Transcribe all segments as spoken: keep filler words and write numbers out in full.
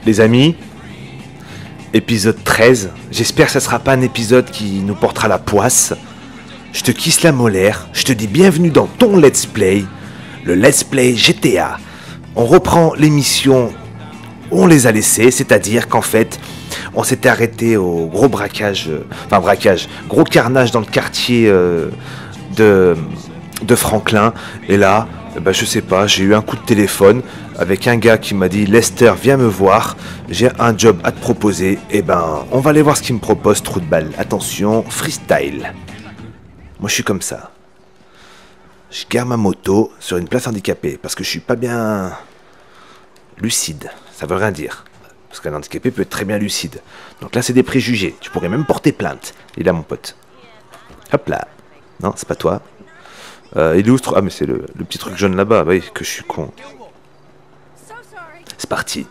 Les amis, épisode treize. J'espère que ça sera pas un épisode qui nous portera la poisse. Je te kisse la molaire. Je te dis bienvenue dans ton Let's Play. Le Let's Play G T A. On reprend l'émission où on les a laissés. C'est-à-dire qu'en fait, on s'était arrêté au gros braquage. Euh, enfin, braquage. Gros carnage dans le quartier euh, de, de Franklin. Et là, ben, je sais pas, j'ai eu un coup de téléphone avec un gars qui m'a dit « Lester, viens me voir, j'ai un job à te proposer. » Et ben, on va aller voir ce qu'il me propose, trou de balle. Attention, freestyle. Moi, je suis comme ça. Je gare ma moto sur une place handicapée parce que je suis pas bien lucide. Ça veut rien dire. Parce qu'un handicapé peut être très bien lucide. Donc là, c'est des préjugés. Tu pourrais même porter plainte. Il est là, mon pote. Hop là. Non, c'est pas toi. Euh, illustre. Ah, mais c'est le, le petit truc jaune là-bas. Oui, que je suis con. C'est parti.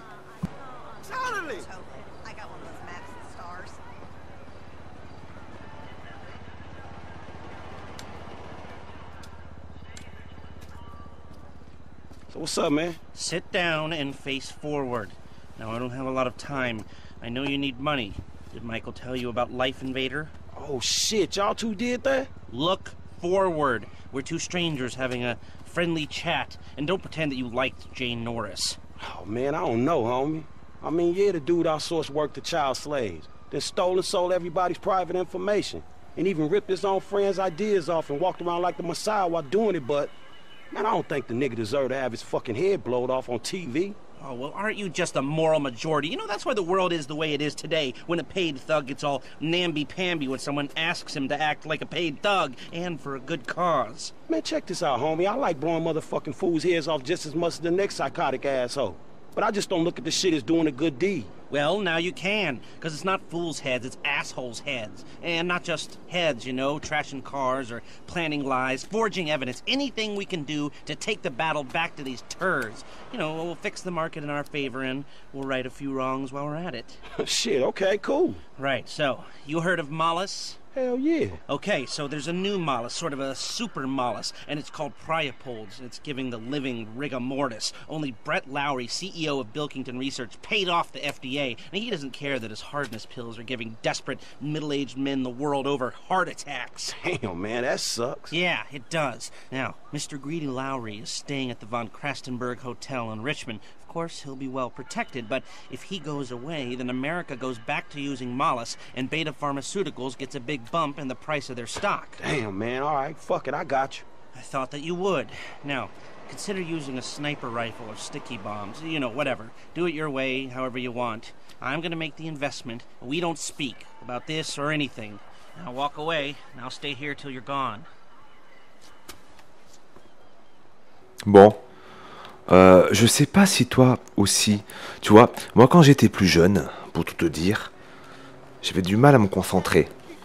So what's up, man? Sit down and face forward. Now, I don't have a lot of time. I know you need money. Did Michael tell you about Life Invader? Oh, shit. Y'all two did that? Look forward. We're two strangers having a friendly chat. And don't pretend that you liked Jane Norris. Oh, man, I don't know, homie. I mean, yeah, the dude outsourced work to child slaves. Then stole and sold everybody's private information. And even ripped his own friends' ideas off and walked around like the Messiah while doing it, but... Man, I don't think the nigga deserved to have his fucking head blowed off on T V. Oh, well, aren't you just a moral majority? You know, that's why the world is the way it is today, when a paid thug gets all namby-pamby when someone asks him to act like a paid thug, and for a good cause. Man, check this out, homie. I like blowing motherfucking fools' heads off just as much as the next psychotic asshole. But I just don't look at this shit as doing a good deed. Well, now you can, because it's not fools' heads, it's assholes' heads. And not just heads, you know, trashing cars or planning lies, forging evidence, anything we can do to take the battle back to these turds. You know, we'll fix the market in our favor and we'll right a few wrongs while we're at it. Shit, okay, cool. Right, so, you heard of Mollis? Hell yeah. Okay, so there's a new Mollis, sort of a super Mollis, and it's called Priapolds. It's giving the living rigor mortis. Only Brett Lowry, C E O of Bilkington Research, paid off the F D A, and he doesn't care that his hardness pills are giving desperate, middle-aged men the world over heart attacks. Damn, man, that sucks. Yeah, it does. Now, Mister Greedy Lowry is staying at the Von Krastenberg Hotel in Richmond. Of course, he'll be well protected, but if he goes away, then America goes back to using Mollis, and Beta Pharmaceuticals gets a big bump in the price of their stock. Damn, man, all right, fuck it, I got you. I thought that you would. Now, consider using a sniper rifle or sticky bombs, you know, whatever. Do it your way, however you want. I'm gonna make the investment. We don't speak about this or anything. Now walk away, and I'll stay here till you're gone. Bon. Euh, je sais pas si toi aussi, tu vois, moi quand j'étais plus jeune, pour tout te dire, j'avais du mal à me concentrer.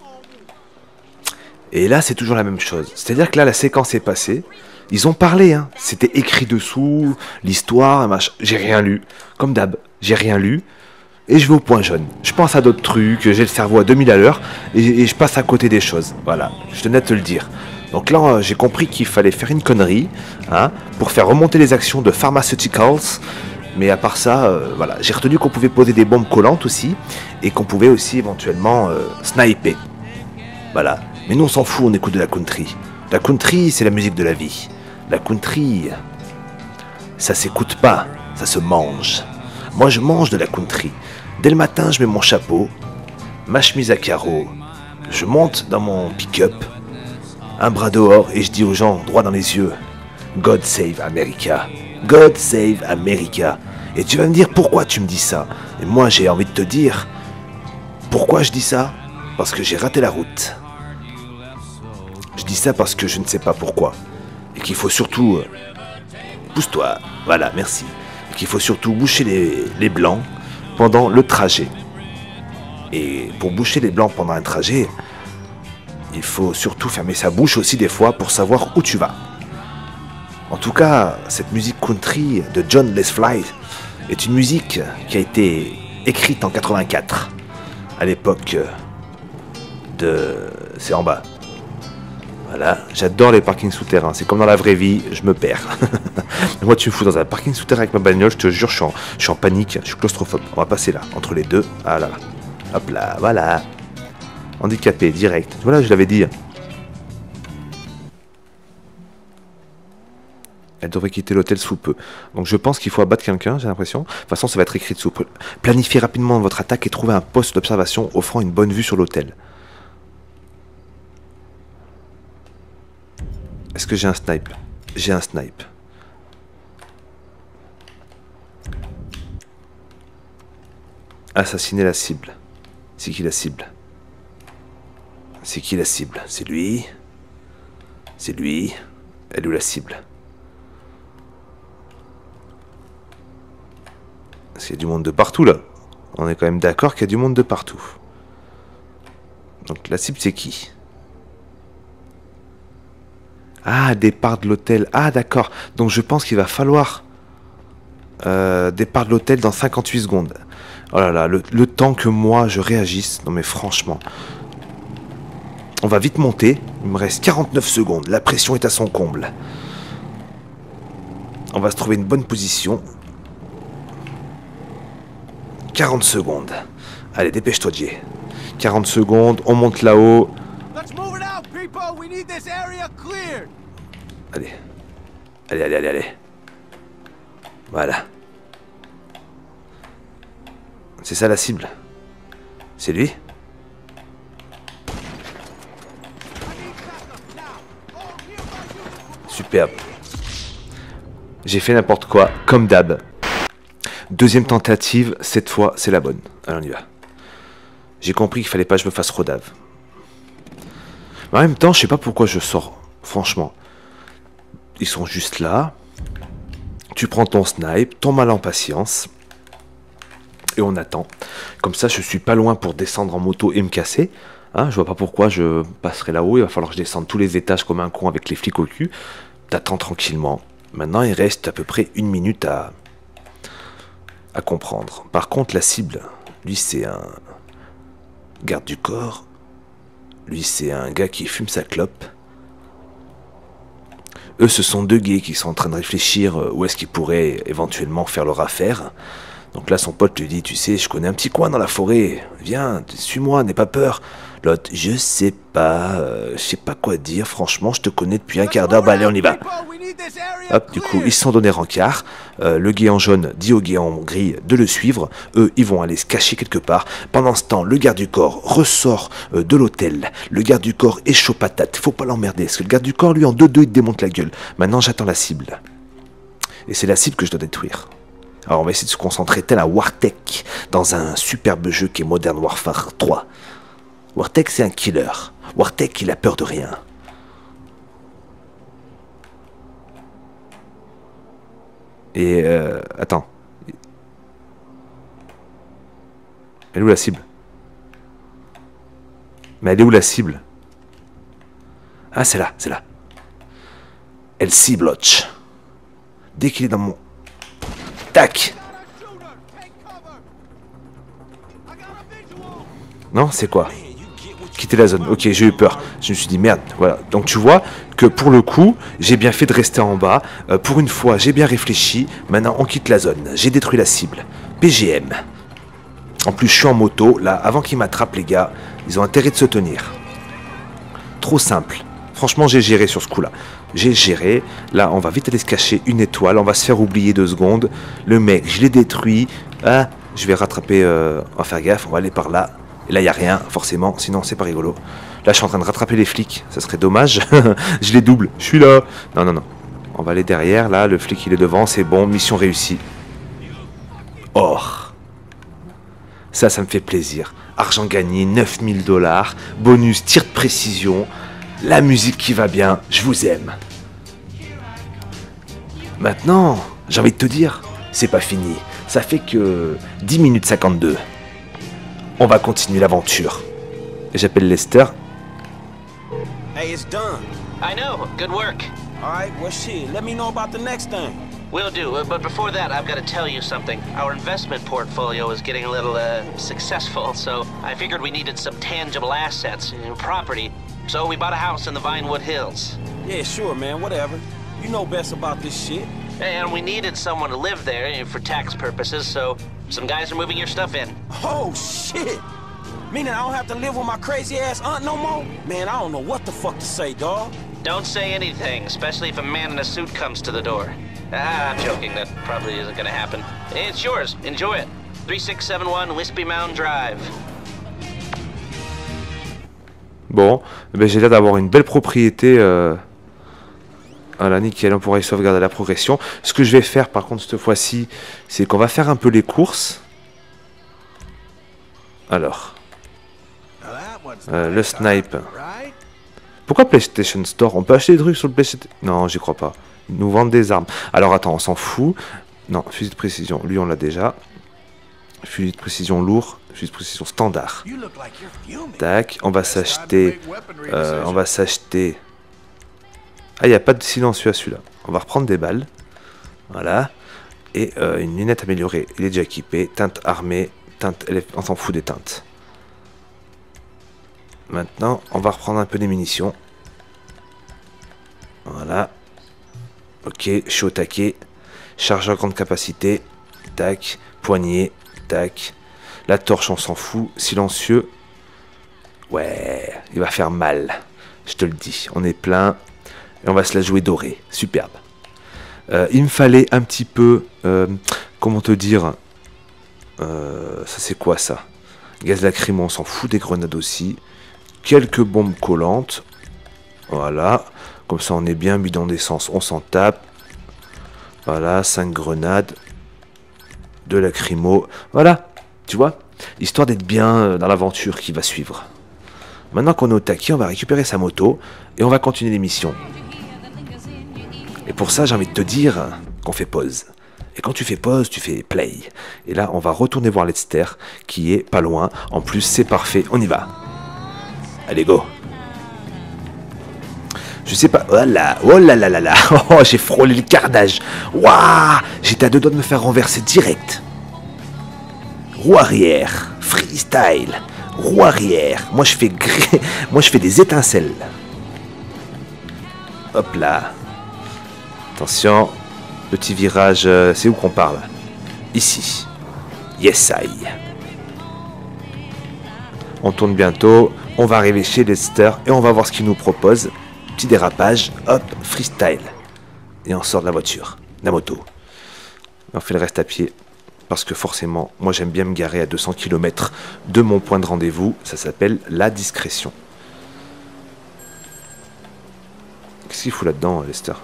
Et là, c'est toujours la même chose. C'est-à-dire que là, la séquence est passée, ils ont parlé, hein, c'était écrit dessous, l'histoire, machin. J'ai rien lu, comme d'hab, j'ai rien lu, et je vais au point jaune. Je pense à d'autres trucs, j'ai le cerveau à deux mille à l'heure, et, et je passe à côté des choses, voilà, je tenais à te le dire. Donc là, j'ai compris qu'il fallait faire une connerie, hein, pour faire remonter les actions de Pharmaceuticals. Mais à part ça, euh, voilà, j'ai retenu qu'on pouvait poser des bombes collantes aussi, et qu'on pouvait aussi éventuellement euh, sniper. Voilà. Mais nous, on s'en fout, on écoute de la country. La country, c'est la musique de la vie. La country, ça s'écoute pas, ça se mange. Moi, je mange de la country. Dès le matin, je mets mon chapeau, ma chemise à carreaux, je monte dans mon pick-up, un bras dehors et je dis aux gens, droit dans les yeux, God save America, God save America. Et tu vas me dire, pourquoi tu me dis ça? Et moi j'ai envie de te dire, pourquoi je dis ça? Parce que j'ai raté la route. Je dis ça parce que je ne sais pas pourquoi. Et qu'il faut surtout, euh, pousse-toi, voilà, merci. Et qu'il faut surtout boucher les, les blancs pendant le trajet. Et pour boucher les blancs pendant un trajet, il faut surtout fermer sa bouche aussi des fois pour savoir où tu vas. En tout cas, cette musique country de John Leslie est une musique qui a été écrite en quatre-vingt-quatre, à l'époque de... c'est en bas. Voilà, j'adore les parkings souterrains. C'est comme dans la vraie vie, je me perds. Moi, tu me fous dans un parking souterrain avec ma bagnole, je te jure, je suis en, je suis en panique, je suis claustrophobe. On va passer là, entre les deux. Ah là, hop là, voilà. Handicapé, direct. Voilà, je l'avais dit. Elle devrait quitter l'hôtel sous peu. Donc je pense qu'il faut abattre quelqu'un, j'ai l'impression. De toute façon, ça va être écrit dessous. Planifiez rapidement votre attaque et trouvez un poste d'observation offrant une bonne vue sur l'hôtel. Est-ce que j'ai un snipe? J'ai un snipe. Assassiner la cible. C'est qui la cible? C'est qui la cible? C'est lui? C'est lui? Elle est où la cible? Parce qu'il y a du monde de partout là. On est quand même d'accord qu'il y a du monde de partout. Donc la cible c'est qui? Ah, départ de l'hôtel. Ah d'accord. Donc je pense qu'il va falloir euh, départ de l'hôtel dans cinquante-huit secondes. Oh là là, le, le temps que moi je réagisse. Non mais franchement. On va vite monter. Il me reste quarante-neuf secondes. La pression est à son comble. On va se trouver une bonne position. quarante secondes. Allez, dépêche-toi, Jay. quarante secondes, on monte là-haut. Allez. Allez, allez, allez, allez. Voilà. C'est ça la cible? C'est lui? Superbe. J'ai fait n'importe quoi, comme d'hab. Deuxième tentative, cette fois c'est la bonne. Allez, on y va. J'ai compris qu'il fallait pas que je me fasse rodave. Mais en même temps, je sais pas pourquoi je sors. Franchement. Ils sont juste là. Tu prends ton snipe, ton mal en patience. Et on attend. Comme ça, je suis pas loin pour descendre en moto et me casser. Hein, je vois pas pourquoi je passerai là-haut. Il va falloir que je descende tous les étages comme un con avec les flics au cul. T'attends tranquillement. Maintenant, il reste à peu près une minute à... à comprendre. Par contre, la cible, lui, c'est un garde du corps. Lui, c'est un gars qui fume sa clope. Eux, ce sont deux gays qui sont en train de réfléchir où est-ce qu'ils pourraient éventuellement faire leur affaire. Donc là, son pote lui dit, tu sais, je connais un petit coin dans la forêt. Viens, suis-moi, n'aie pas peur. L'autre, je sais pas, euh, je sais pas quoi dire. Franchement, je te connais depuis un quart d'heure. Bah allez, on y va. Hop, du coup, ils se sont donné rencard. Euh, le gay en jaune dit au gay en gris de le suivre. Eux, ils vont aller se cacher quelque part. Pendant ce temps, le garde du corps ressort euh, de l'hôtel. Le garde du corps est chaud patate. Faut pas l'emmerder. Parce que le garde du corps, lui, en deux deux, il te démonte la gueule. Maintenant, j'attends la cible. Et c'est la cible que je dois détruire. Alors, on va essayer de se concentrer tel un Wartech dans un superbe jeu qui est Modern Warfare trois. Wartech, c'est un killer. Wartech, il a peur de rien. Et euh, attends. Elle est où la cible? Mais elle est où la cible? Ah, c'est là, c'est là. Elle cibloche. Dès qu'il est dans mon... Tac! Non, c'est quoi? Quitter la zone. Ok, j'ai eu peur. Je me suis dit merde. Voilà. Donc tu vois que pour le coup, j'ai bien fait de rester en bas. Euh, pour une fois, j'ai bien réfléchi. Maintenant, on quitte la zone. J'ai détruit la cible. P G M. En plus, je suis en moto. Là, avant qu'ils m'attrapent, les gars, ils ont intérêt de se tenir. Trop simple. Franchement, j'ai géré sur ce coup-là. J'ai géré. Là, on va vite aller se cacher une étoile. On va se faire oublier deux secondes. Le mec, je l'ai détruit. Ah, je vais rattraper... Euh, on va faire gaffe. On va aller par là. Et là, il n'y a rien, forcément. Sinon, c'est pas rigolo. Là, je suis en train de rattraper les flics. Ça serait dommage. Je les double. Je suis là. Non, non, non. On va aller derrière. Là, le flic, il est devant. C'est bon. Mission réussie. Or. Ça, ça me fait plaisir. Argent gagné. neuf mille dollars. Bonus, tir de précision. La musique qui va bien. Je vous aime. Maintenant, j'ai envie de te dire, c'est pas fini. Ça fait que dix minutes cinquante-deux. On va continuer l'aventure. J'appelle Lester. Hey, it's done. I know. Good work. All right, well, shit, let me know about the next thing. Will do, uh, but before that, I've got to tell you something. Our investment portfolio is getting a little, uh, successful, so I figured we needed some tangible assets, you know, property. So we bought a house in the Vinewood Hills. Yeah, sure, man, whatever. You know best about this shit. And we needed someone to live there for tax purposes, so some guys are moving your stuff in. Oh, shit! Meaning I don't have to live with my crazy-ass aunt no more? Man, I don't know what the fuck to say, dawg. Don't say anything, especially if a man in a suit comes to the door. Ah, I'm joking, that probably isn't gonna happen. It's yours, enjoy it. three six seven one Wispy Mound Drive. Bon, ben j'ai l'air d'avoir une belle propriété. Euh... Voilà, nickel, on pourra y sauvegarder la progression. Ce que je vais faire par contre cette fois-ci, c'est qu'on va faire un peu les courses. Alors, euh, le snipe. Pourquoi PlayStation Store? On peut acheter des trucs sur le PlayStation... Non, j'y crois pas. Ils nous vendent des armes. Alors attends, on s'en fout. Non, fusil de précision, lui on l'a déjà. Fusil de précision lourd, fusil de précision standard. Tac, on va s'acheter... Euh, on va s'acheter... Ah, il n'y a pas de silencieux à celui-là. On va reprendre des balles. Voilà. Et euh, une lunette améliorée. Il est déjà équipé. Teinte armée. Teinte... On s'en fout des teintes. Maintenant, on va reprendre un peu des munitions. Voilà. Ok, je suis au taquet. Chargeur grande capacité. Tac. Poignée. Tac. La torche, on s'en fout. Silencieux. Ouais, il va faire mal. Je te le dis. On est plein. Et on va se la jouer dorée. Superbe. Euh, il me fallait un petit peu... Euh, comment te dire euh, ça c'est quoi ça? Gaz lacrymo, on s'en fout. Des grenades aussi. Quelques bombes collantes. Voilà. Comme ça on est bien bidon d'essence. On s'en tape. Voilà. cinq grenades. De lacrymo. Voilà. Tu vois? Histoire d'être bien dans l'aventure qui va suivre. Maintenant qu'on est au taquet, on va récupérer sa moto. Et on va continuer l'émission. Et pour ça, j'ai envie de te dire qu'on fait pause. Et quand tu fais pause, tu fais play. Et là, on va retourner voir Lester, qui est pas loin. En plus, c'est parfait. On y va. Allez, go. Je sais pas... Oh là, oh là là là là. Oh, j'ai frôlé le carnage. Waouh, j'étais à deux doigts de me faire renverser direct. Roue arrière. Freestyle. Roue arrière. Moi, je fais... Gr... Moi, je fais des étincelles. Hop là. Attention, petit virage, euh, c'est où qu'on parle? Ici. Yes, I. On tourne bientôt, on va arriver chez Lester et on va voir ce qu'il nous propose. Petit dérapage, hop, freestyle. Et on sort de la voiture, de la moto. On fait le reste à pied, parce que forcément, moi j'aime bien me garer à deux cents kilomètres de mon point de rendez-vous. Ça s'appelle la discrétion. Qu'est-ce qu'il fout là-dedans, Lester?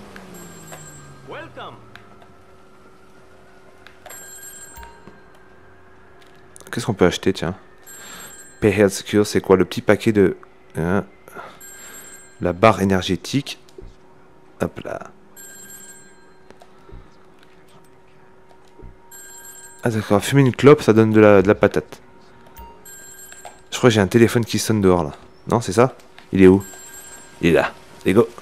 Qu'est-ce qu'on peut acheter, tiens? Pay Health Secure, c'est quoi? Le petit paquet de... Hein, la barre énergétique. Hop là. Ah d'accord, fumer une clope, ça donne de la, de la patate. Je crois que j'ai un téléphone qui sonne dehors, là. Non, c'est ça? Il est où? Il est là. Let's go.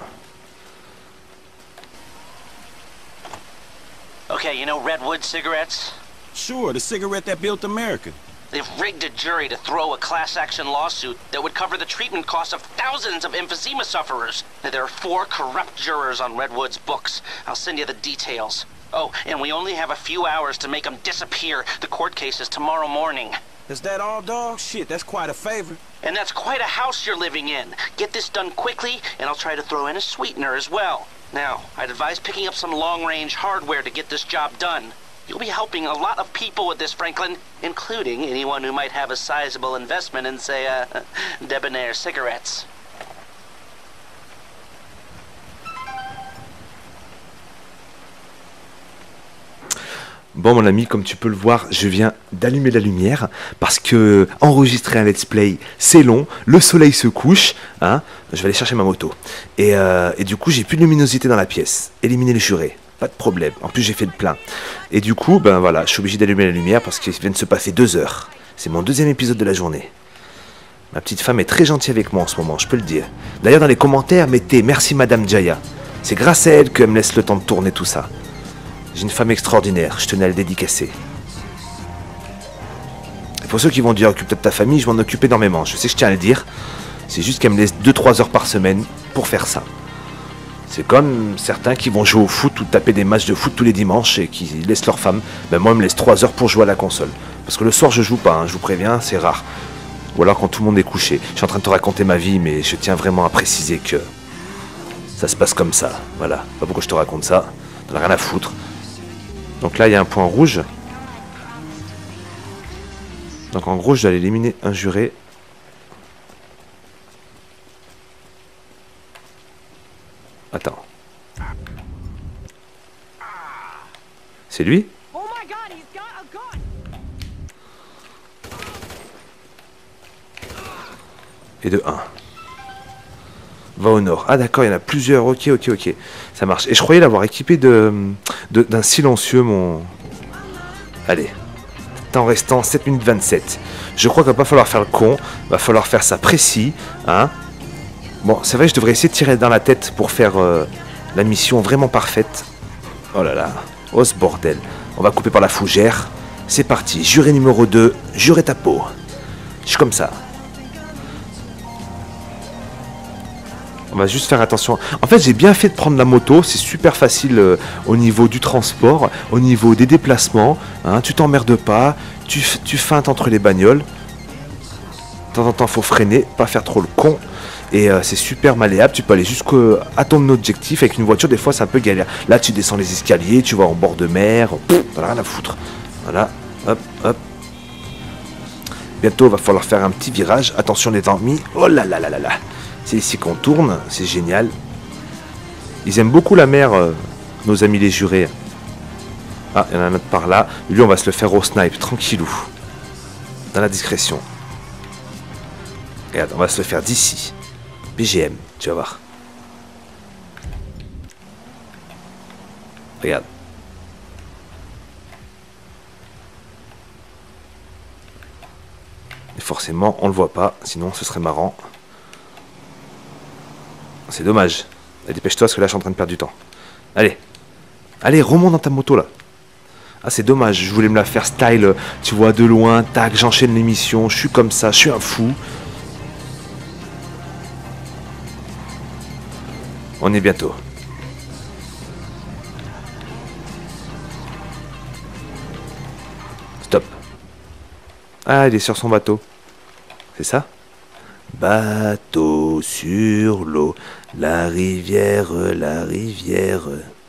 Okay, you know Redwood cigarettes? Sure, the cigarette that built America. They've rigged a jury to throw a class action lawsuit that would cover the treatment costs of thousands of emphysema sufferers. There are four corrupt jurors on Redwood's books. I'll send you the details. Oh, and we only have a few hours to make them disappear. The court case is tomorrow morning. Is that all, dog? Shit, that's quite a favor. And that's quite a house you're living in. Get this done quickly, and I'll try to throw in a sweetener as well. Now, I'd advise picking up some long-range hardware to get this job done. You'll be helping a lot of people with this, Franklin, including anyone who might have a sizable investment in, say, uh, Debonair cigarettes. Bon mon ami, comme tu peux le voir, je viens d'allumer la lumière parce que enregistrer un let's play c'est long, le soleil se couche, hein, je vais aller chercher ma moto. Et, euh, et du coup j'ai plus de luminosité dans la pièce, éliminer les jurés, pas de problème, en plus j'ai fait le plein. Et du coup, ben voilà, je suis obligé d'allumer la lumière parce qu'il vient de se passer deux heures. C'est mon deuxième épisode de la journée. Ma petite femme est très gentille avec moi en ce moment, je peux le dire. D'ailleurs dans les commentaires, mettez merci Madame Jaya. C'est grâce à elle qu'elle me laisse le temps de tourner tout ça. J'ai une femme extraordinaire, je tenais à le dédicacer. Et pour ceux qui vont dire occupe-toi de ta famille, je m'en occupe énormément. Je sais que je tiens à le dire. C'est juste qu'elle me laisse deux trois heures par semaine pour faire ça. C'est comme certains qui vont jouer au foot ou taper des matchs de foot tous les dimanches et qui laissent leur femme. Ben moi, elle me laisse trois heures pour jouer à la console. Parce que le soir, je joue pas, hein, je vous préviens, c'est rare. Ou alors quand tout le monde est couché. Je suis en train de te raconter ma vie, mais je tiens vraiment à préciser que ça se passe comme ça. Voilà, pas pourquoi je te raconte ça. T'en as rien à foutre. Donc là, il y a un point rouge. Donc en gros, je dois aller éliminer un juré. Attends. C'est lui? Et de un. Va au nord. Ah d'accord, il y en a plusieurs. Ok, ok, ok. Ça marche. Et je croyais l'avoir équipé de, de, d'un silencieux, mon... Allez. Temps restant, sept minutes vingt-sept. Je crois qu'il va pas falloir faire le con. Va falloir faire ça précis. Hein. Bon, c'est vrai, je devrais essayer de tirer dans la tête pour faire euh, la mission vraiment parfaite. Oh là là. Oh ce bordel. On va couper par la fougère. C'est parti. Juré numéro deux. Juré ta peau. Je suis comme ça. On va juste faire attention. En fait, j'ai bien fait de prendre la moto. C'est super facile euh, au niveau du transport, au niveau des déplacements. Hein, tu t'emmerdes pas. Tu, tu feintes entre les bagnoles. De temps en temps, il faut freiner, pas faire trop le con. Et euh, c'est super malléable. Tu peux aller jusqu'à ton objectif. Avec une voiture, des fois, c'est un peu galère. Là, tu descends les escaliers. Tu vas en bord de mer. T'en as rien à foutre. Voilà. Hop, hop. Bientôt, il va falloir faire un petit virage. Attention, les ennemis. Oh là là là là là. C'est ici qu'on tourne, c'est génial. Ils aiment beaucoup la mer, euh, nos amis les jurés. Ah, il y en a un autre par là. Lui, on va se le faire au snipe, tranquillou. Dans la discrétion. Regarde, on va se le faire d'ici. B G M, tu vas voir. Regarde. Et forcément, on le voit pas, sinon ce serait marrant. C'est dommage. Allez, dépêche-toi parce que là je suis en train de perdre du temps. Allez. Allez, remonte dans ta moto là. Ah, c'est dommage. Je voulais me la faire style, tu vois, de loin. Tac, j'enchaîne l'émission. Je suis comme ça. Je suis un fou. On est bientôt. Stop. Ah, il est sur son bateau. C'est ça ? Bateau sur l'eau, la rivière, la rivière.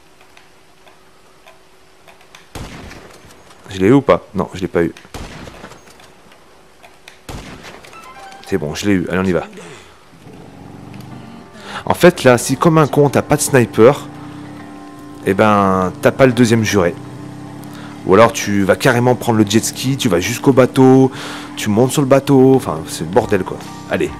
Je l'ai eu ou pas? Non, je l'ai pas eu. C'est bon, je l'ai eu. Allez, on y va. En fait, là, si comme un con, t'as pas de sniper, eh ben, t'as pas le deuxième juré. Ou alors tu vas carrément prendre le jet ski, tu vas jusqu'au bateau, tu montes sur le bateau, enfin c'est le bordel quoi. Allez.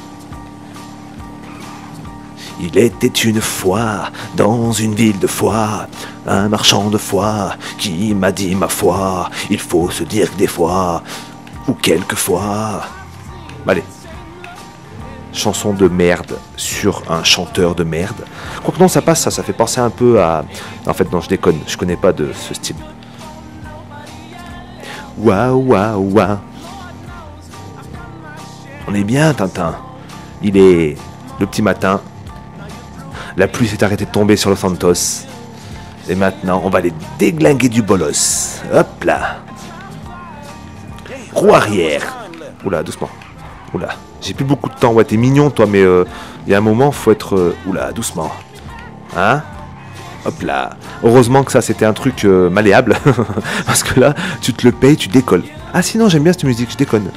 Il était une fois, dans une ville de foi, un marchand de foi qui m'a dit ma foi, il faut se dire que des fois, ou quelquefois. Allez. Chanson de merde sur un chanteur de merde. Quoique non, ça passe, ça, ça fait penser un peu à... En fait non, je déconne, je connais pas de ce style. Waouh, waouh, waouh. On est bien, Tintin. Il est le petit matin. La pluie s'est arrêtée de tomber sur Los Santos. Et maintenant, on va les déglinguer du bolos. Hop là. Roue arrière. Oula, doucement. Oula. J'ai plus beaucoup de temps. Ouais, t'es mignon, toi, mais il euh, y a un moment, faut être... Euh, oula, doucement. Hein? Hop là. Heureusement que ça c'était un truc euh, malléable. Parce que là, tu te le payes, tu décolles. Ah sinon j'aime bien cette musique, je déconne.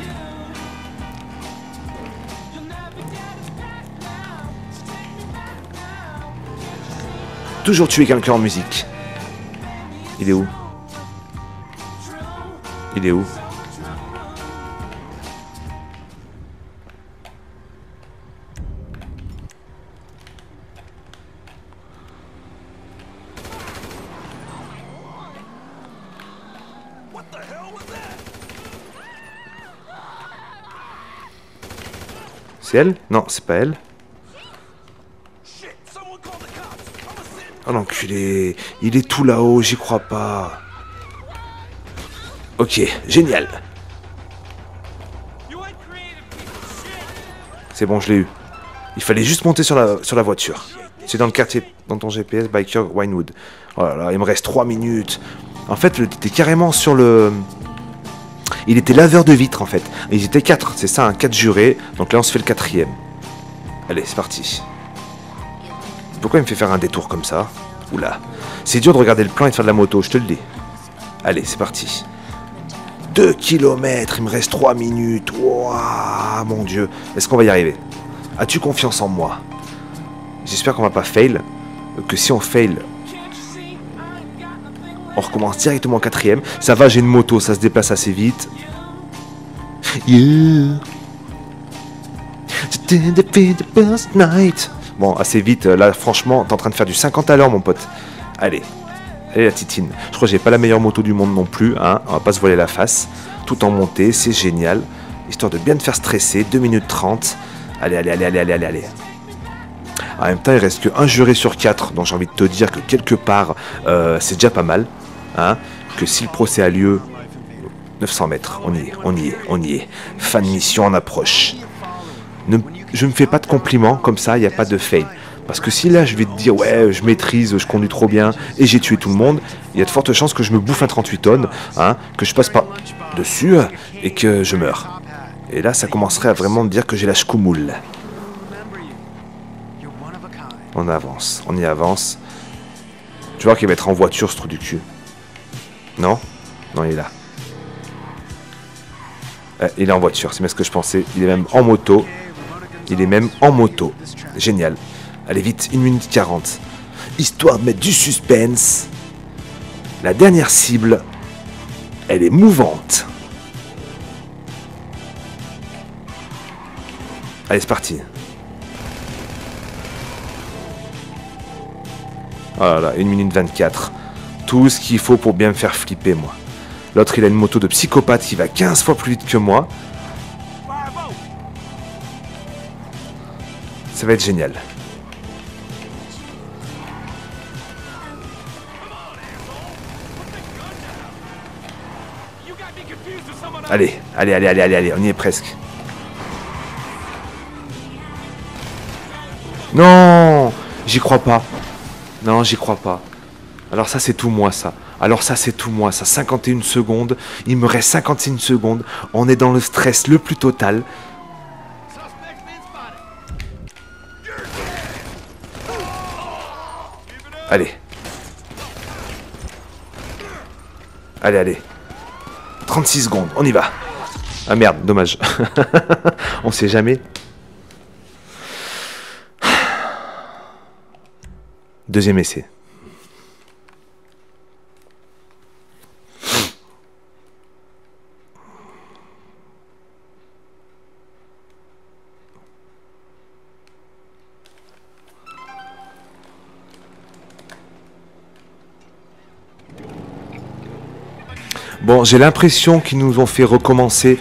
Toujours tuer quelqu'un en musique. Il est où? Il est où? C'est elle? Non, c'est pas elle. Oh l'enculé. Il est tout là-haut, j'y crois pas. Ok, génial. C'est bon, je l'ai eu. Il fallait juste monter sur la, sur la voiture. C'est dans le quartier, dans ton G P S, Biker Winewood. Oh là là, il me reste trois minutes. En fait, t'étais carrément sur le... Il était laveur de vitres, en fait. Et ils étaient quatre, c'est ça, un quatre jurés. Donc là, on se fait le quatrième. Allez, c'est parti. Pourquoi il me fait faire un détour comme ça? Oula. C'est dur de regarder le plan et de faire de la moto, je te le dis. Allez, c'est parti. deux kilomètres, il me reste trois minutes. Wouah, mon Dieu. Est-ce qu'on va y arriver? As-tu confiance en moi? J'espère qu'on va pas fail. Que si on fail, on recommence directement au quatrième. Ça va, j'ai une moto, ça se déplace assez vite. Yeah. Bon, assez vite. Là, franchement, t'es en train de faire du cinquante à l'heure, mon pote. Allez. Allez, la titine. Je crois que j'ai pas la meilleure moto du monde non plus. Hein. On va pas se voiler la face. Tout en montée, c'est génial. Histoire de bien te faire stresser. deux minutes trente. Allez, allez, allez, allez, allez, allez, allez. En même temps, il reste qu'un juré sur quatre. Donc j'ai envie de te dire que quelque part, euh, c'est déjà pas mal. Hein. Que si le procès a lieu, neuf cents mètres. On y est, on y est, on y est. Fin de mission en approche. Ne, je me fais pas de compliments. Comme ça, il n'y a pas de fail. Parce que si là, je vais te dire, ouais, je maîtrise, je conduis trop bien, et j'ai tué tout le monde, il y a de fortes chances que je me bouffe un trente-huit tonnes, hein, que je passe pas dessus, et que je meure. Et là, ça commencerait à vraiment me dire que j'ai la chkoumoule. On avance, on y avance. Tu vois qu'il va être en voiture, ce trou du cul. Non? Non, il est là. Euh, il est en voiture, c'est bien ce que je pensais. Il est même en moto. Il est même en moto. Génial. Allez vite, une minute quarante. Histoire de mettre du suspense. La dernière cible, elle est mouvante. Allez, c'est parti. Oh là là, une minute vingt-quatre. Tout ce qu'il faut pour bien me faire flipper, moi. L'autre, il a une moto de psychopathe qui va quinze fois plus vite que moi. Ça va être génial. Allez, allez, allez, allez, allez, allez, on y est presque. Non, j'y crois pas. Non, j'y crois pas. Alors ça, c'est tout moi, ça. Alors ça, c'est tout moi, ça. cinquante et une secondes. Il me reste cinquante et une secondes. On est dans le stress le plus total. Allez. Allez, allez. trente-six secondes, on y va. Ah merde, dommage. On sait jamais. Deuxième essai. Bon, j'ai l'impression qu'ils nous ont fait recommencer.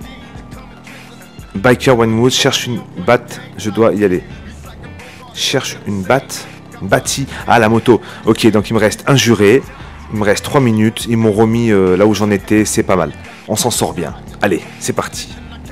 Biker Winewood cherche une batte. Je dois y aller. Cherche une batte. Bâti. Ah, la moto. Ok, donc il me reste un juré. Il me reste trois minutes. Ils m'ont remis euh, là où j'en étais. C'est pas mal. On s'en sort bien. Allez, c'est parti.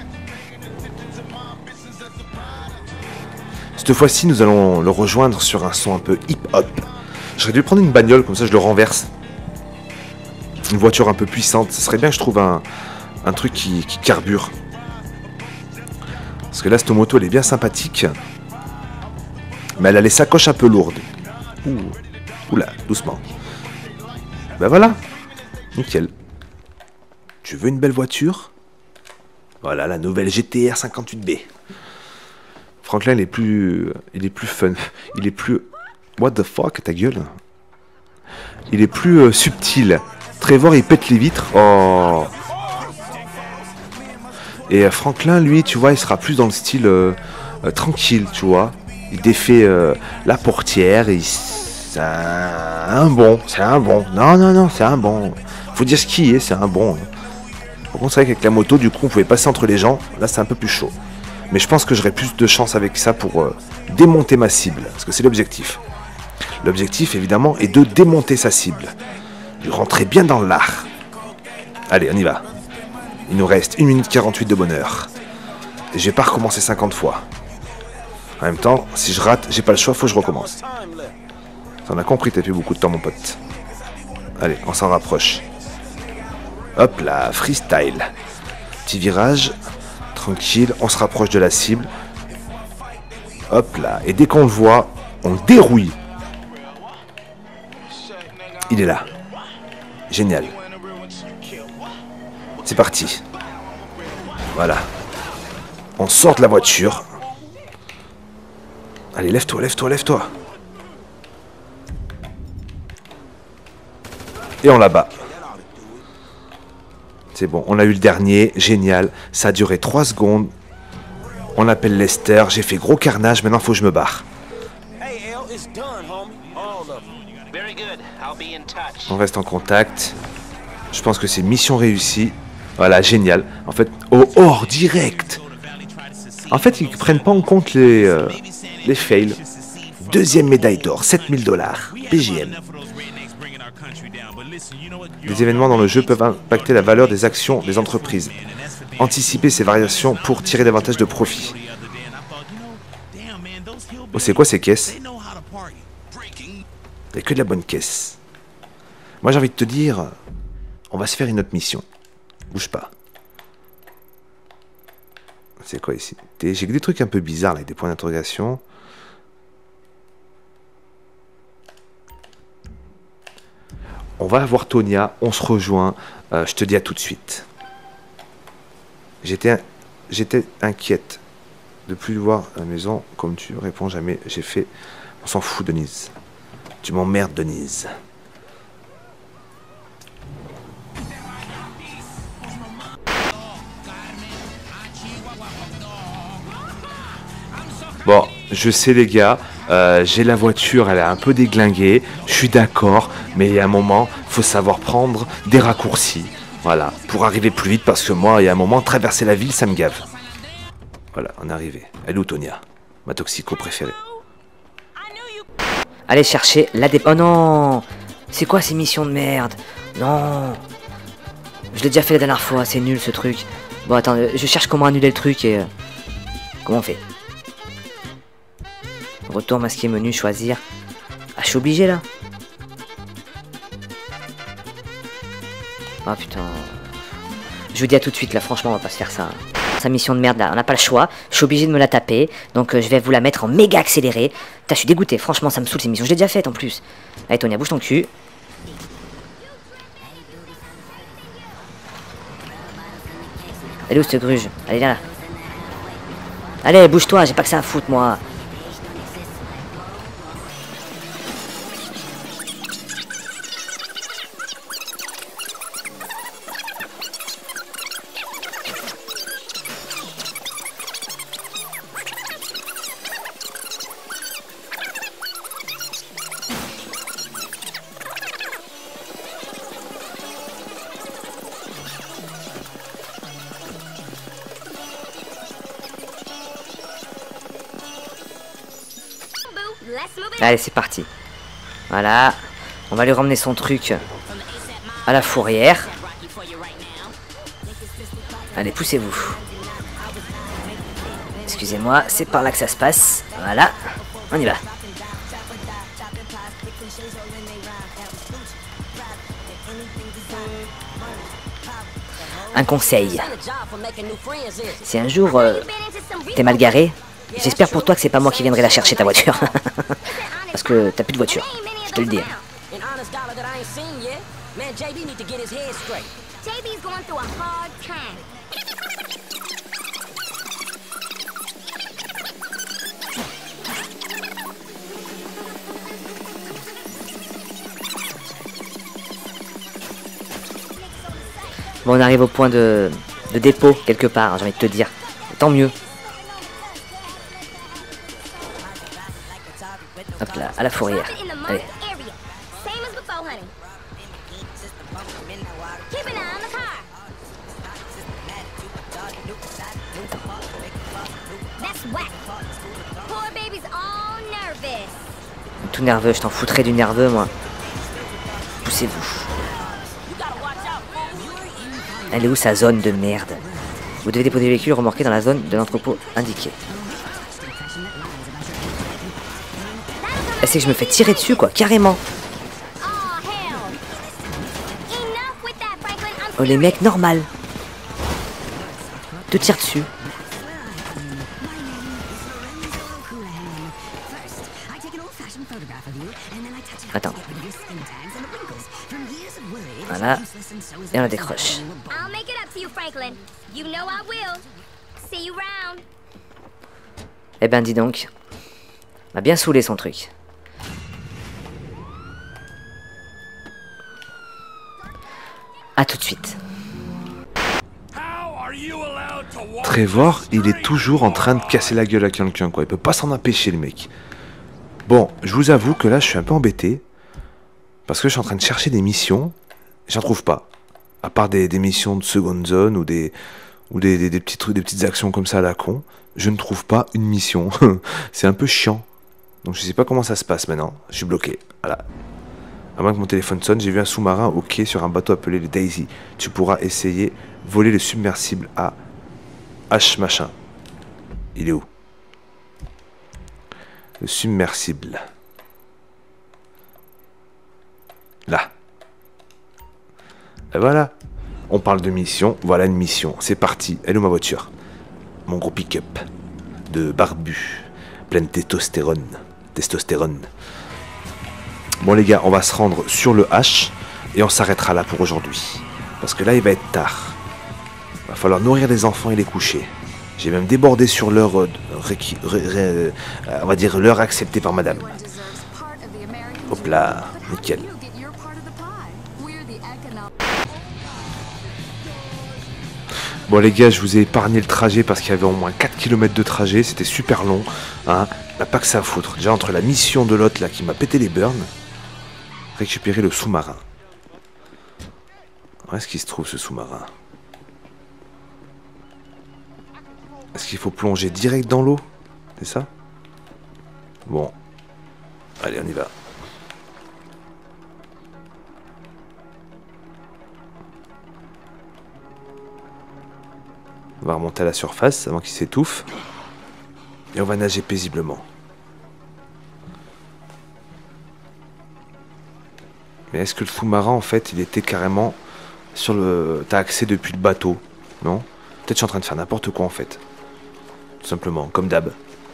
Cette fois-ci, nous allons le rejoindre sur un son un peu hip-hop. J'aurais dû prendre une bagnole, comme ça je le renverse. Une voiture un peu puissante. Ce serait bien que je trouve un, un truc qui, qui carbure. Parce que là, cette moto, elle est bien sympathique. Mais elle a les sacoches un peu lourdes. Ouh. Oula, doucement. Ben voilà. Nickel. Tu veux une belle voiture? Voilà, la nouvelle G T R cinquante-huit B. Franklin, il est plus... Il est plus fun. Il est plus... What the fuck, ta gueule? Il est plus euh, subtil. Trevor, il pète les vitres. Oh. Et euh, Franklin, lui, tu vois, il sera plus dans le style euh, euh, tranquille, tu vois. Il défait euh, la portière. Et c'est un bon. C'est un bon. Non, non, non, c'est un bon. Faut dire ce qui est, c'est un bon. Par contre, c'est vrai qu'avec la moto, du coup, on pouvait passer entre les gens. Là, c'est un peu plus chaud. Mais je pense que j'aurai plus de chance avec ça pour euh, démonter ma cible. Parce que c'est l'objectif. L'objectif, évidemment, est de démonter sa cible. De rentrer bien dans l'art. Allez, on y va. Il nous reste une minute quarante-huit de bonheur. et je vais pas recommencer cinquante fois. En même temps, si je rate, j'ai pas le choix, faut que je recommence. T'en as compris, t'as plus beaucoup de temps, mon pote. Allez, on s'en rapproche. Hop là, freestyle. Petit virage, tranquille, on se rapproche de la cible. Hop là, et dès qu'on le voit, on le dérouille. Il est là. Génial. C'est parti. Voilà. On sort de la voiture. Allez, lève-toi, lève-toi, lève-toi. Et on la bat. C'est bon, on a eu le dernier. Génial. Ça a duré trois secondes. On appelle Lester. J'ai fait gros carnage. Maintenant, il faut que je me barre. On reste en contact. Je pense que c'est mission réussie. Voilà, génial. En fait, au hors direct. En fait, ils prennent pas en compte les, euh, les fails. Deuxième médaille d'or, sept mille dollars. P J M. Les événements dans le jeu peuvent impacter la valeur des actions des entreprises. Anticiper ces variations pour tirer davantage de profit. Oh, c'est quoi ces caisses? Il n'y a que de la bonne caisse. Moi, j'ai envie de te dire, on va se faire une autre mission. Bouge pas. C'est quoi ici? J'ai des trucs un peu bizarres là, avec des points d'interrogation. On va voir Tonya, on se rejoint. Euh, je te dis à tout de suite. J'étais j'étais inquiète de plus voir à la maison. Comme tu réponds jamais, j'ai fait... On s'en fout, Denise. Tu m'emmerdes, Denise. Bon, je sais les gars, euh, j'ai la voiture, elle est un peu déglinguée, je suis d'accord, mais il y a un moment, il faut savoir prendre des raccourcis, voilà, pour arriver plus vite, parce que moi, il y a un moment, traverser la ville, ça me gave. Voilà, on est arrivé. Elle est où, Tonya? Ma toxico préférée. Allez chercher la dé... Oh non! C'est quoi ces missions de merde? Non! Je l'ai déjà fait la dernière fois, c'est nul ce truc. Bon, attends, je cherche comment annuler le truc et... Comment on fait? Retour masqué menu, choisir. Ah, je suis obligé là. Ah putain. Je vous dis à tout de suite là, franchement, on va pas se faire ça. Sa mission de merde là, on n'a pas le choix. Je suis obligé de me la taper. Donc euh, je vais vous la mettre en méga accéléré. Putain, je suis dégoûté, franchement, ça me saoule ces missions. Je l'ai déjà faite en plus. Allez, Tonya, bouge ton cul. Elle est où cette gruge? Allez, là, là. Allez, bouge-toi, j'ai pas que ça à foutre moi. Allez, c'est parti. Voilà. On va lui ramener son truc à la fourrière. Allez, poussez-vous. Excusez-moi, c'est par là que ça se passe. Voilà. On y va. Un conseil. Si un jour euh, t'es mal garé, j'espère pour toi que c'est pas moi qui viendrai la chercher ta voiture. Parce que t'as plus de voiture, je te le dis. Bon, on arrive au point de, de dépôt quelque part, hein, j'ai envie de te dire. Tant mieux. Hop là, à la fourrière. Allez. Tout nerveux, je t'en foutrais du nerveux, moi. Poussez-vous. Elle est où sa zone de merde? Vous devez déposer le véhicule remorqué dans la zone de l'entrepôt indiquée. C'est que je me fais tirer dessus, quoi, carrément. Oh, les mecs, normal. Te tire dessus. Attends. Voilà. Et on la décroche. Eh ben dis donc. M'a bien saoulé son truc. A tout de suite. Trevor, il est toujours en train de casser la gueule à quelqu'un, quoi. Il peut pas s'en empêcher, le mec. Bon, je vous avoue que là, je suis un peu embêté. Parce que je suis en train de chercher des missions. J'en trouve pas. À part des, des missions de seconde zone ou des ou des, des, des petits trucs, des petites actions comme ça à la con. Je ne trouve pas une mission. C'est un peu chiant. Donc je sais pas comment ça se passe maintenant. Je suis bloqué. Voilà. À moins que mon téléphone sonne, j'ai vu un sous-marin au quai sur un bateau appelé le Daisy. Tu pourras essayer voler le submersible à H machin. Il est où? Le submersible. Là. Et voilà. On parle de mission. Voilà une mission. C'est parti. Elle est où ma voiture? Mon gros pick-up. De barbu. Plein de testostérone. Testostérone. Bon les gars, on va se rendre sur le H. Et on s'arrêtera là pour aujourd'hui. Parce que là, il va être tard. Il va falloir nourrir les enfants et les coucher. J'ai même débordé sur l'heure, euh, ré- ré- ré- on va dire l'heure acceptée par madame. Hop là, nickel. Bon les gars, je vous ai épargné le trajet parce qu'il y avait au moins quatre kilomètres de trajet, c'était super long. Hein. On n'a pas que ça à foutre. Déjà entre la mission de l'autre là qui m'a pété les burns, récupérer le sous-marin. Où est-ce qu'il se trouve ce sous-marin? Est-ce qu'il faut plonger direct dans l'eau? C'est ça? Bon. Allez, on y va. On va remonter à la surface avant qu'il s'étouffe. Et on va nager paisiblement. Mais est-ce que le sous-marin, en fait, il était carrément sur le... T'as accès depuis le bateau, non? Peut-être que je suis en train de faire n'importe quoi, en fait. Tout simplement, comme d'hab.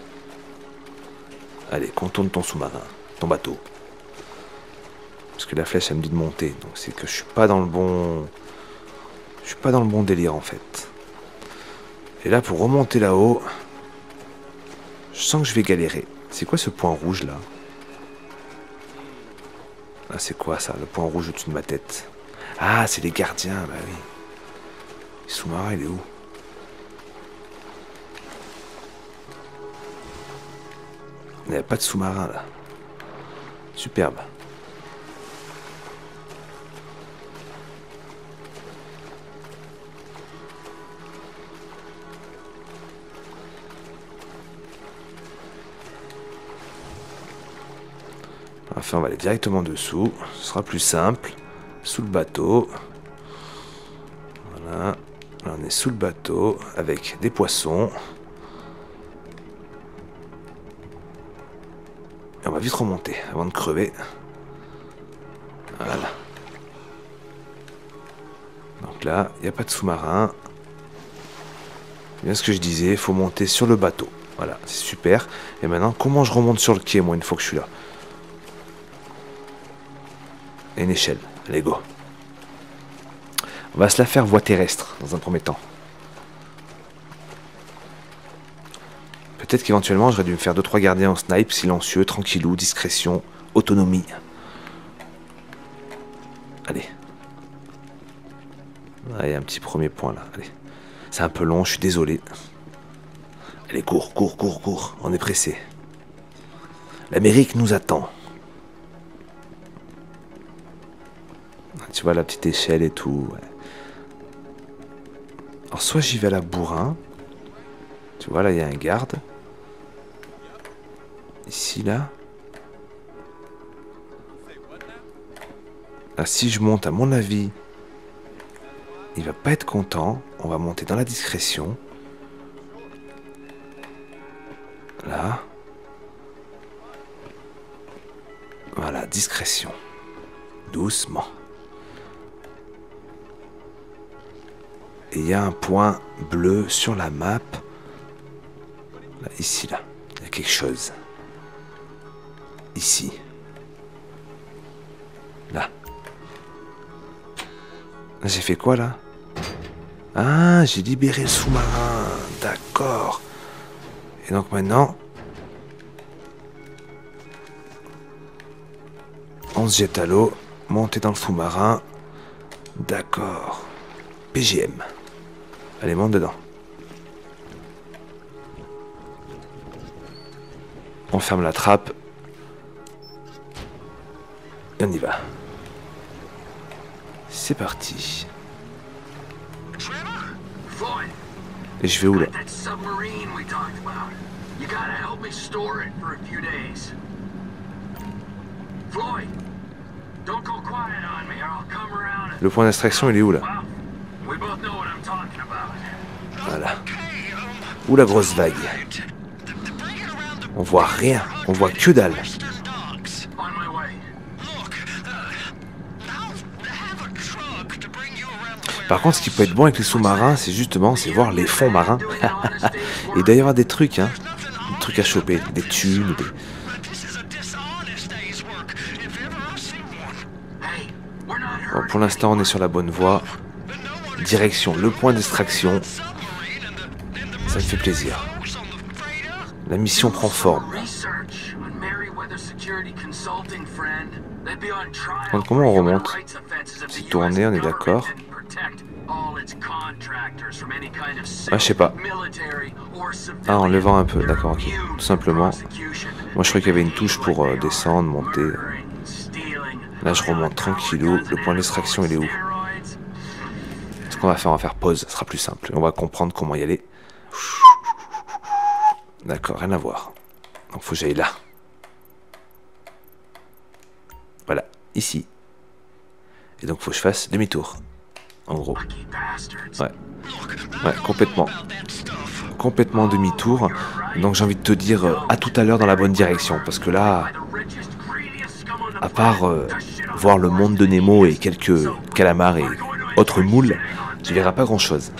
Allez, contourne ton sous-marin, ton bateau. Parce que la flèche, elle me dit de monter. Donc c'est que je suis pas dans le bon... Je suis pas dans le bon délire, en fait. Et là, pour remonter là-haut... Je sens que je vais galérer. C'est quoi ce point rouge, là? Ah, c'est quoi, ça? Le point rouge au-dessus de ma tête. Ah, c'est les gardiens, bah oui. Le sous-marin, il est où? Il n'y a pas de sous-marin, là. Superbe. Enfin, on va aller directement dessous. Ce sera plus simple. Sous le bateau. Voilà. Là, on est sous le bateau avec des poissons. Et on va vite remonter avant de crever. Voilà. Donc là, il n'y a pas de sous-marin. C'est bien ce que je disais, il faut monter sur le bateau. Voilà, c'est super. Et maintenant, comment je remonte sur le quai, moi, une fois que je suis là? Et une échelle. Allez, go. On va se la faire voie terrestre, dans un premier temps. Peut-être qu'éventuellement, j'aurais dû me faire deux trois gardiens en snipe, silencieux, tranquillou, discrétion, autonomie. Allez. Ah, il y a un petit premier point, là. Allez. C'est un peu long, je suis désolé. Allez, cours, cours, cours, cours. On est pressé. L'Amérique nous attend. Tu vois la petite échelle et tout. Ouais. Alors soit j'y vais à la bourrin. Tu vois là il y a un garde. Ici là. Là si je monte à mon avis. Il va pas être content. On va monter dans la discrétion. Là. Voilà, discrétion. Doucement. Et il y a un point bleu sur la map. Là, ici, là. Il y a quelque chose. Ici. Là. J'ai fait quoi, là? Ah, j'ai libéré le sous-marin. D'accord. Et donc maintenant... on se jette à l'eau. Monter dans le sous-marin. D'accord. P G M. Allez, monte dedans. On ferme la trappe. Et on y va. C'est parti. Et je vais où là? Le point d'extraction, il est où là? Voilà. Où la grosse vague? On voit rien, on voit que dalle. Par contre, ce qui peut être bon avec les sous-marins, c'est justement, c'est voir les fonds marins. Et il doit y avoir des trucs, hein. Des trucs à choper, des thunes, des... Bon, pour l'instant, on est sur la bonne voie. Direction, le point d'extraction. Ça me fait plaisir. La mission prend forme. Donc, comment on remonte? C'est tourné, on est d'accord. Ah, je sais pas. Ah, en levant un peu, d'accord, ok. Tout simplement. Moi, je croyais qu'il y avait une touche pour euh, descendre, monter. Là, je remonte tranquillou. Le point d'extraction, il est où? Ce qu'on va faire, on va faire pause. Ça sera plus simple. On va comprendre comment y aller. D'accord, rien à voir. Donc, faut que j'aille là. Voilà, ici. Et donc, faut que je fasse demi-tour. En gros. Ouais. Ouais, complètement. Complètement demi-tour. Donc, j'ai envie de te dire euh, à tout à l'heure dans la bonne direction. Parce que là, à part euh, voir le monde de Nemo et quelques calamars et autres moules, tu verras pas grand-chose.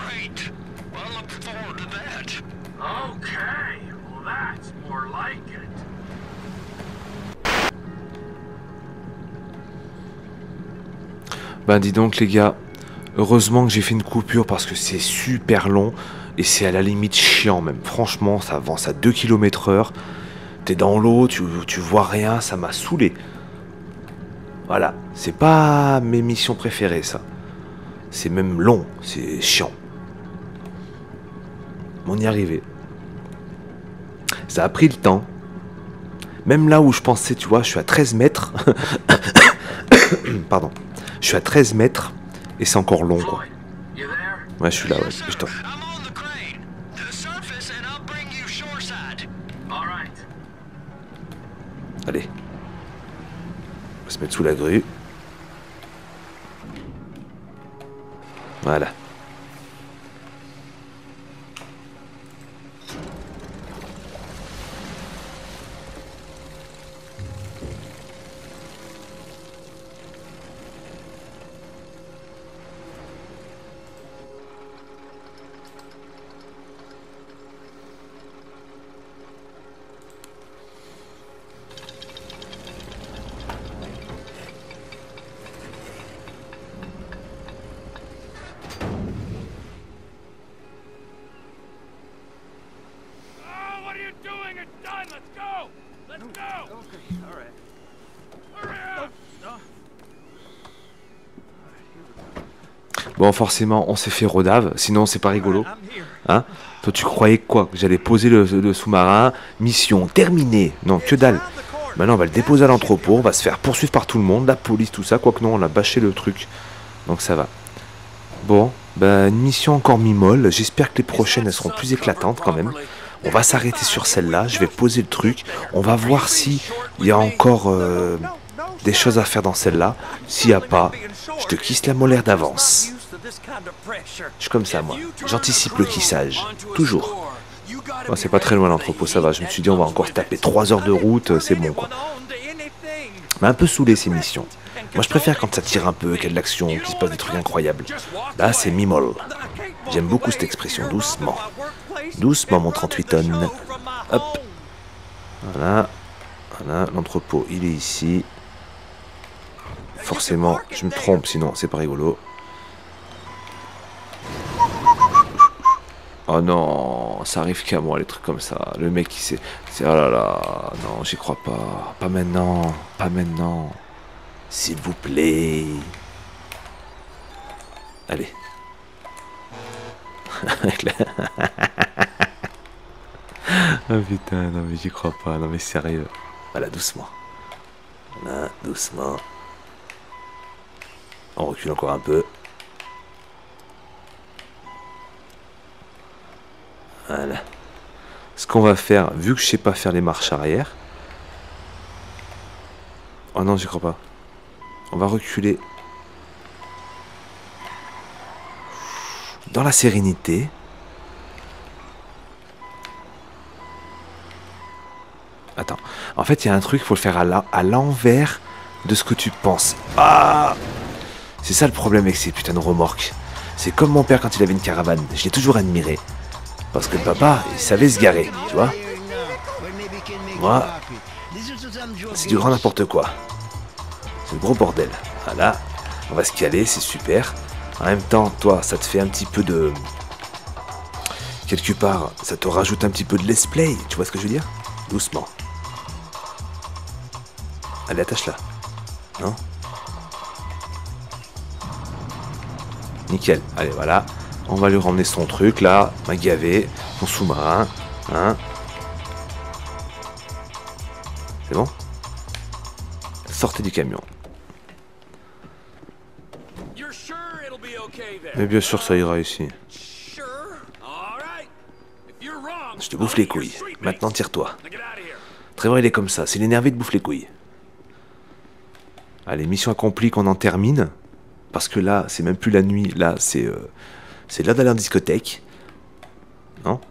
Ben dis donc les gars, heureusement que j'ai fait une coupure parce que c'est super long et c'est à la limite chiant même. Franchement, ça avance à deux kilomètres heure. T'es dans l'eau, tu, tu vois rien, ça m'a saoulé. Voilà, c'est pas mes missions préférées ça. C'est même long, c'est chiant. On y est arrivé. Ça a pris le temps. Même là où je pensais, tu vois, je suis à treize mètres. Pardon. Je suis à treize mètres et c'est encore long quoi. Ouais, je suis là, ouais. Putain. Allez. On va se mettre sous la grue. Voilà. Bon, forcément, on s'est fait rodave, sinon c'est pas rigolo. Hein? Toi, tu croyais quoi? Que j'allais poser le, le sous-marin, mission terminée. Non, que dalle. Maintenant, on va le déposer à l'entrepôt, on va se faire poursuivre par tout le monde, la police, tout ça. Quoique non, on a bâché le truc. Donc ça va. Bon, ben, une mission encore mi-molle. J'espère que les prochaines, elles seront plus éclatantes quand même. On va s'arrêter sur celle-là, je vais poser le truc. On va voir si il y a encore euh, des choses à faire dans celle-là. S'il n'y a pas, je te kisse la molaire d'avance. Je suis comme ça, moi. J'anticipe le kissage. Toujours. Bon, c'est pas très loin l'entrepôt, ça va. Je me suis dit, on va encore se taper trois heures de route, c'est bon, quoi. Mais un peu saoulé, ces missions. Moi, je préfère quand ça tire un peu, qu'il y a de l'action, qu'il se passe des trucs incroyables. Là, c'est mi-molle. J'aime beaucoup cette expression, doucement. Doucement, mon trente-huit tonnes. Hop. Voilà. Voilà, l'entrepôt, il est ici. Forcément, je me trompe, sinon c'est pas rigolo. Oh non, ça arrive qu'à moi, les trucs comme ça. Le mec, il sait... Oh là là, non, j'y crois pas. Pas maintenant, pas maintenant. S'il vous plaît. Allez. Oh putain, non mais j'y crois pas, non mais sérieux. Voilà, doucement. Voilà, doucement. On recule encore un peu. Voilà. Ce qu'on va faire, vu que je sais pas faire les marches arrière. Oh non, j'y crois pas. On va reculer. Dans la sérénité. Attends. En fait, il y a un truc, il faut le faire à l'envers de ce que tu penses. Ah! C'est ça le problème avec ces putains de remorques. C'est comme mon père quand il avait une caravane. Je l'ai toujours admiré. Parce que papa, il savait se garer, tu vois. Moi, c'est du grand n'importe quoi. C'est le gros bordel. Voilà, on va se caler, c'est super. En même temps, toi, ça te fait un petit peu de... Quelque part, ça te rajoute un petit peu de let's play. Tu vois ce que je veux dire? Doucement. Allez, attache-la. Non? Nickel. Allez, voilà. On va lui ramener son truc, là. Ma gavé. Son sous-marin. Hein? C'est bon? Sortez du camion. Mais bien sûr, ça ira ici. Je te bouffe les couilles. Maintenant, tire-toi. Trevor, il est comme ça. C'est l'énervé de bouffe les couilles. Allez, mission accomplie, qu'on en termine. Parce que là, c'est même plus la nuit. Là, c'est euh, c'est l'heure d'aller en discothèque. Non?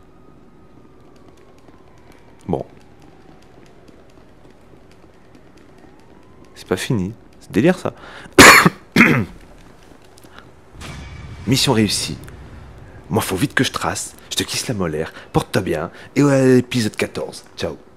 Bon. C'est pas fini. C'est délire, ça. Mission réussie. Moi, faut vite que je trace. Je te kisse la molaire. Porte-toi bien. Et ouais, épisode quatorze. Ciao.